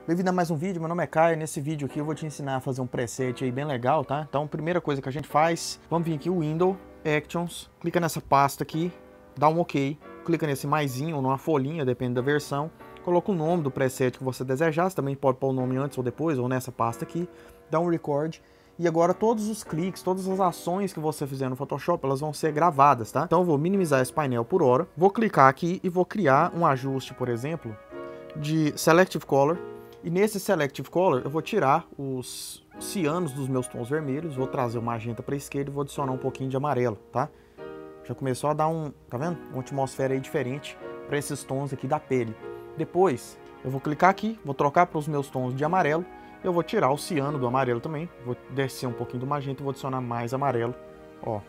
Bem-vindo a mais um vídeo, meu nome é Caio. Nesse vídeo aqui eu vou te ensinar a fazer um preset aí bem legal, tá? Então, primeira coisa que a gente faz, vamos vir aqui, Window, Actions, clica nessa pasta aqui, dá um OK, clica nesse maisinho ou numa folhinha, depende da versão, coloca o nome do preset que você desejar, você também pode pôr o nome antes ou depois, ou nessa pasta aqui, dá um Record, e agora todos os cliques, todas as ações que você fizer no Photoshop, elas vão ser gravadas, tá? Então eu vou minimizar esse painel por hora, vou clicar aqui e vou criar um ajuste, por exemplo, de Selective Color. E nesse Selective Color eu vou tirar os cianos dos meus tons vermelhos, vou trazer o magenta para a esquerda e vou adicionar um pouquinho de amarelo, tá? Já começou a dar tá vendo? Uma atmosfera aí diferente para esses tons aqui da pele. Depois eu vou clicar aqui, vou trocar para os meus tons de amarelo, eu vou tirar o ciano do amarelo também, vou descer um pouquinho do magenta e vou adicionar mais amarelo, ó.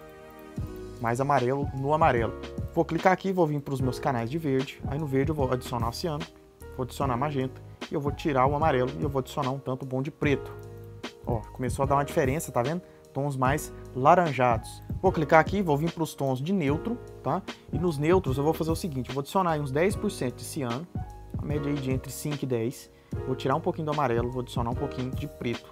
Mais amarelo no amarelo. Vou clicar aqui, vou vir para os meus canais de verde, aí no verde eu vou adicionar o ciano, vou adicionar magenta, e eu vou tirar o amarelo e eu vou adicionar um tanto bom de preto. Ó, começou a dar uma diferença, tá vendo? Tons mais laranjados. Vou clicar aqui, vou vir para os tons de neutro, tá? E nos neutros eu vou fazer o seguinte, eu vou adicionar aí uns 10% de ciano, a média aí de entre 5 e 10. Vou tirar um pouquinho do amarelo, vou adicionar um pouquinho de preto.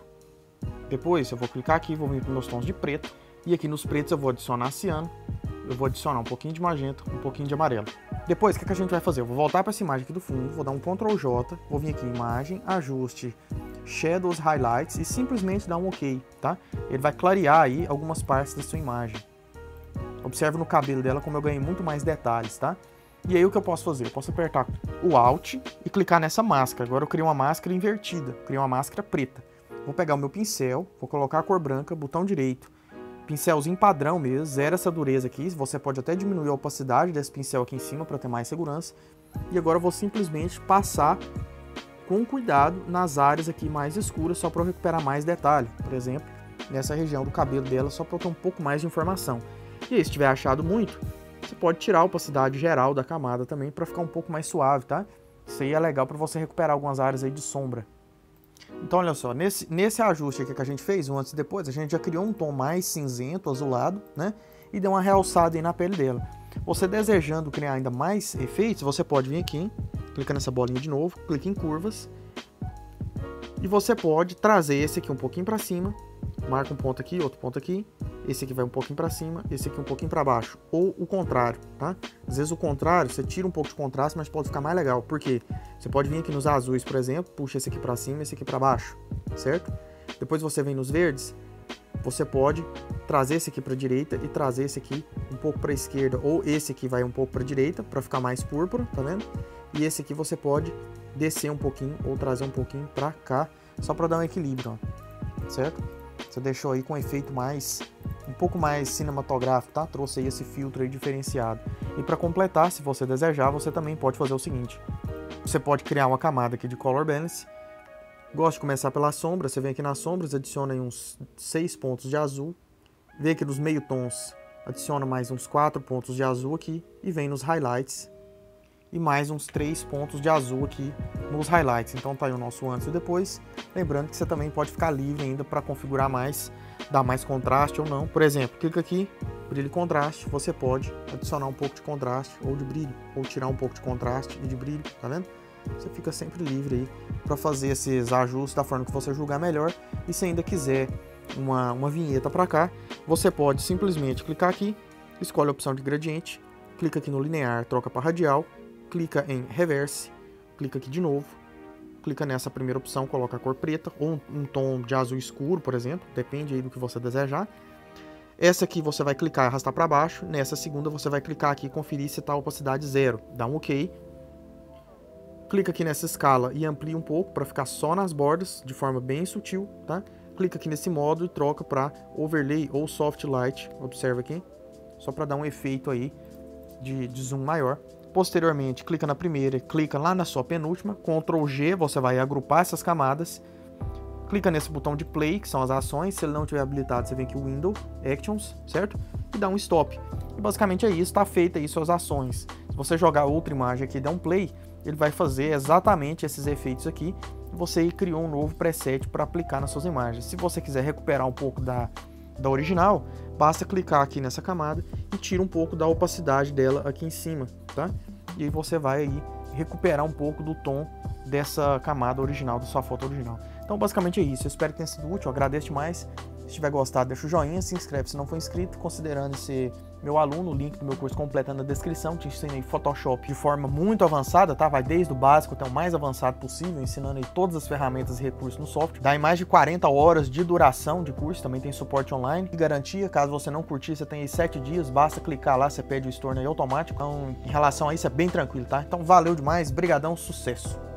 Depois eu vou clicar aqui, vou vir para os meus tons de preto, e aqui nos pretos eu vou adicionar ciano, eu vou adicionar um pouquinho de magenta, um pouquinho de amarelo. Depois, o que a gente vai fazer? Eu vou voltar para essa imagem aqui do fundo, vou dar um Ctrl J, vou vir aqui em imagem, ajuste, Shadows, Highlights e simplesmente dar um OK, tá? Ele vai clarear aí algumas partes da sua imagem. Observe no cabelo dela como eu ganhei muito mais detalhes, tá? E aí o que eu posso fazer? Eu posso apertar o Alt e clicar nessa máscara. Agora eu criei uma máscara invertida, criei uma máscara preta. Vou pegar o meu pincel, vou colocar a cor branca, botão direito, pincelzinho padrão mesmo, zero essa dureza aqui, você pode até diminuir a opacidade desse pincel aqui em cima para ter mais segurança. E agora eu vou simplesmente passar com cuidado nas áreas aqui mais escuras, só para eu recuperar mais detalhe, por exemplo, nessa região do cabelo dela, só para eu ter um pouco mais de informação. E aí, se tiver achado muito, você pode tirar a opacidade geral da camada também para ficar um pouco mais suave, tá? Isso aí é legal para você recuperar algumas áreas aí de sombra. Então, olha só, nesse ajuste aqui que a gente fez, um antes e depois, a gente já criou um tom mais cinzento, azulado, né? E deu uma realçada aí na pele dela. Você desejando criar ainda mais efeitos, você pode vir aqui, clica nessa bolinha de novo, clica em curvas. E você pode trazer esse aqui um pouquinho para cima, marca um ponto aqui, outro ponto aqui. Esse aqui vai um pouquinho para cima, esse aqui um pouquinho para baixo. Ou o contrário, tá? Às vezes o contrário, você tira um pouco de contraste, mas pode ficar mais legal. Por quê? Você pode vir aqui nos azuis, por exemplo, puxa esse aqui para cima, esse aqui para baixo, certo? Depois você vem nos verdes, você pode trazer esse aqui para a direita e trazer esse aqui um pouco para a esquerda. Ou esse aqui vai um pouco para a direita, para ficar mais púrpura, tá vendo? E esse aqui você pode descer um pouquinho ou trazer um pouquinho para cá, só para dar um equilíbrio, ó, certo? Você deixou aí com um efeito um pouco mais cinematográfico, tá? Trouxe aí esse filtro aí diferenciado. E para completar, se você desejar, você também pode fazer o seguinte. Você pode criar uma camada aqui de Color Balance. Gosto de começar pela sombra. Você vem aqui nas sombras, adiciona aí uns 6 pontos de azul. Vem aqui nos meio tons, adiciona mais uns 4 pontos de azul aqui. E vem nos highlights. E mais uns 3 pontos de azul aqui nos highlights. Então tá aí o nosso antes e depois. Lembrando que você também pode ficar livre ainda para configurar mais, dar mais contraste ou não. Por exemplo, clica aqui, brilho e contraste. Você pode adicionar um pouco de contraste ou de brilho, ou tirar um pouco de contraste e de brilho, tá vendo? Você fica sempre livre aí para fazer esses ajustes da forma que você julgar melhor. E se ainda quiser uma vinheta para cá, você pode simplesmente clicar aqui, escolhe a opção de gradiente, clica aqui no linear, troca para radial, clica em reverse, clica aqui de novo, clica nessa primeira opção, coloca a cor preta ou um tom de azul escuro, por exemplo, depende aí do que você desejar. Essa aqui você vai clicar e arrastar para baixo, nessa segunda você vai clicar aqui e conferir se está a opacidade 0, dá um OK. Clica aqui nessa escala e amplia um pouco para ficar só nas bordas, de forma bem sutil, tá? Clica aqui nesse modo e troca para Overlay ou Soft Light, observa aqui, só para dar um efeito aí de zoom maior. Posteriormente, clica na primeira, clica lá na sua penúltima, Ctrl G, você vai agrupar essas camadas, clica nesse botão de Play, que são as ações, se ele não estiver habilitado, você vem aqui o Window, Actions, certo? E dá um Stop. E basicamente é isso, está feita aí suas ações. Se você jogar outra imagem aqui e der um Play, ele vai fazer exatamente esses efeitos aqui, e você criou um novo preset para aplicar nas suas imagens. Se você quiser recuperar um pouco da original, basta clicar aqui nessa camada e tira um pouco da opacidade dela aqui em cima, tá? E aí você vai aí recuperar um pouco do tom dessa camada original, da sua foto original. Então basicamente é isso, eu espero que tenha sido útil, eu agradeço demais. Se tiver gostado, deixa o joinha, se inscreve se não for inscrito, considerando ser meu aluno, o link do meu curso completo na descrição, te ensinei Photoshop de forma muito avançada, tá? Vai desde o básico até o mais avançado possível, ensinando aí todas as ferramentas e recursos no software. Dá em mais de 40 horas de duração de curso, também tem suporte online e garantia, caso você não curtir, você tem aí 7 dias, basta clicar lá, você pede o Storno aí automático. Então, em relação a isso, é bem tranquilo, tá? Então, valeu demais, brigadão, sucesso!